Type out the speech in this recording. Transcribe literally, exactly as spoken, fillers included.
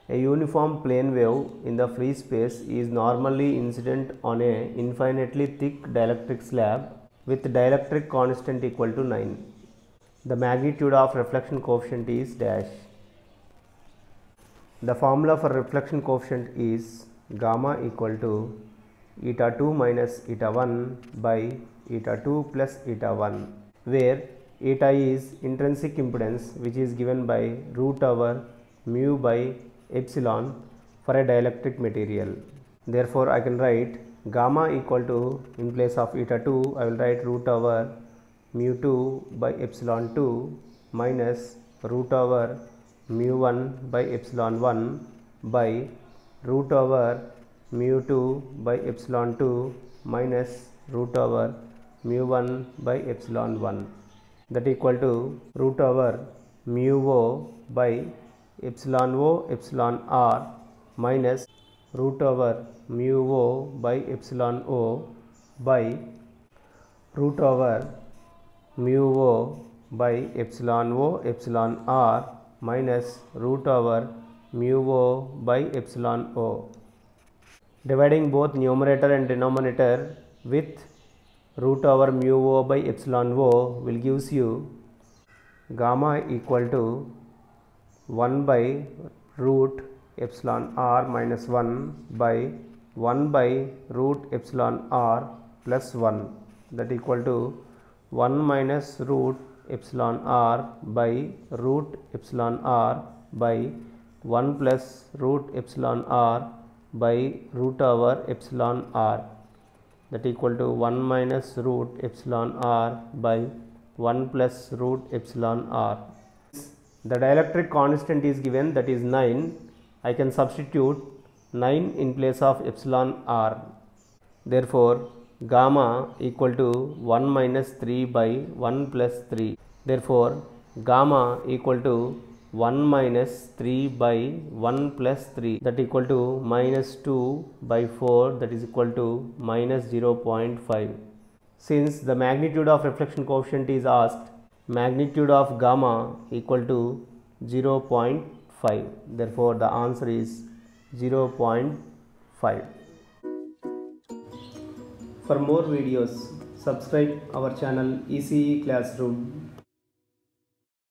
A uniform plane wave in the free space is normally incident on a infinitely thick dielectric slab with dielectric constant equal to nine. The magnitude of reflection coefficient is dash. The formula for reflection coefficient is gamma equal to eta two minus eta one by eta two plus eta one, where eta is intrinsic impedance which is given by root over mu by epsilon for a dielectric material. Therefore, I can write gamma equal to, in place of eta two, I will write root over mu two by epsilon two minus root over mu one by epsilon one by root over mu two by epsilon two minus root over mu one by epsilon one, that equal to root over mu o by epsilon o epsilon r minus root over mu o by epsilon o by root over mu o by epsilon o epsilon r minus root over mu o by epsilon o. Dividing both numerator and denominator with root over mu o by epsilon o will gives you gamma equal to one by root epsilon r minus one by one by root epsilon r plus one, that equal to one minus root epsilon r by root epsilon r by one plus root epsilon r by root over epsilon r, that equal to one minus root epsilon r by one plus root epsilon r. The dielectric constant is given, that is nine. I can substitute nine in place of epsilon r. Therefore, gamma equal to one minus three by one plus three. Therefore, gamma equal to one minus three by one plus three, that equal to minus two by four, that is equal to minus zero point five. Since the magnitude of reflection coefficient is asked, magnitude of gamma equal to zero point five. Therefore, the answer is zero point five. For more videos, subscribe our channel E C E Classroom.